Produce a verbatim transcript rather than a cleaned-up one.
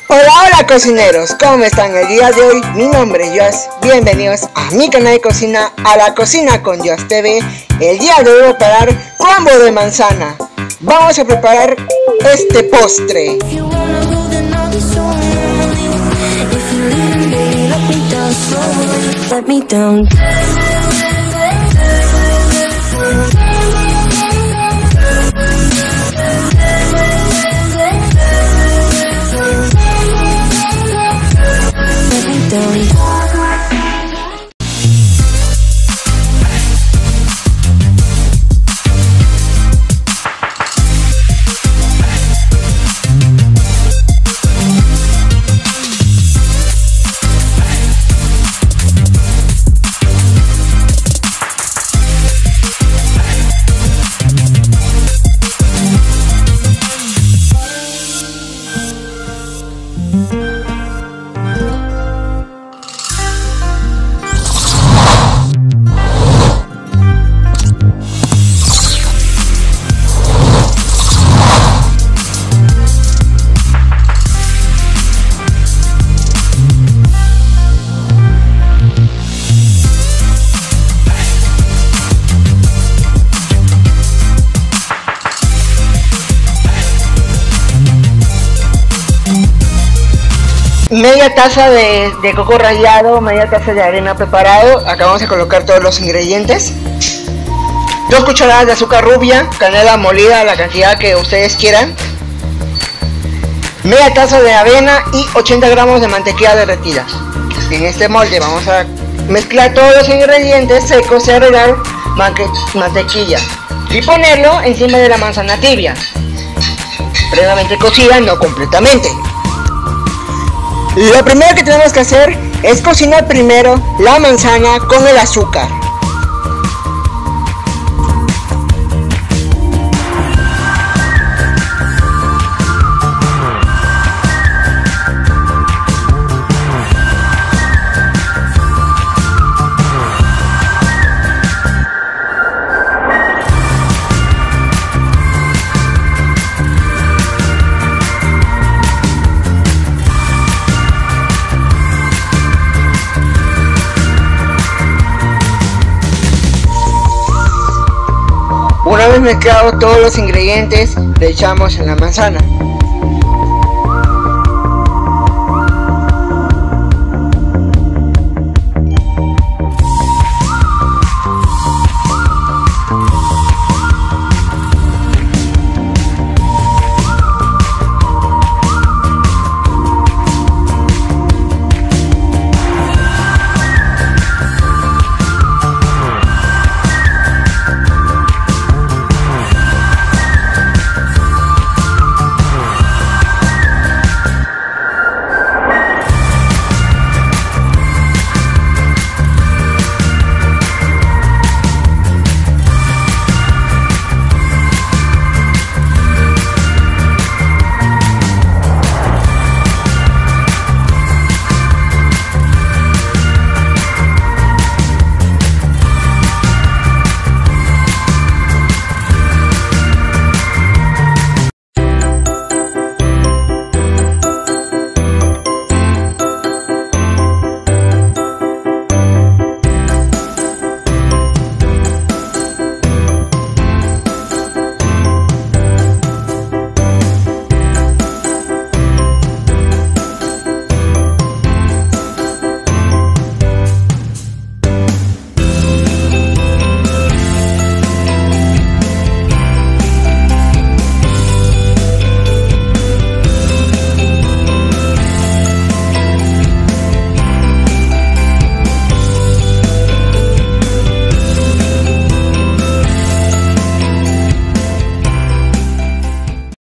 Hola, hola cocineros, ¿cómo están el día de hoy? Mi nombre es Josh, bienvenidos a mi canal de cocina, a la cocina con Josh T V. El día de hoy voy a preparar crumble de manzana. Vamos a preparar este postre. Media taza de, de coco rallado, media taza de arena preparado. Acá vamos a colocar todos los ingredientes. Dos cucharadas de azúcar rubia, canela molida, la cantidad que ustedes quieran. Media taza de avena y ochenta gramos de mantequilla derretida. En este molde vamos a mezclar todos los ingredientes secos y agregar mantequilla y ponerlo encima de la manzana tibia, previamente cocida, no completamente. Lo primero que tenemos que hacer es cocinar primero la manzana con el azúcar. Una vez mezclados todos los ingredientes, le echamos en la manzana.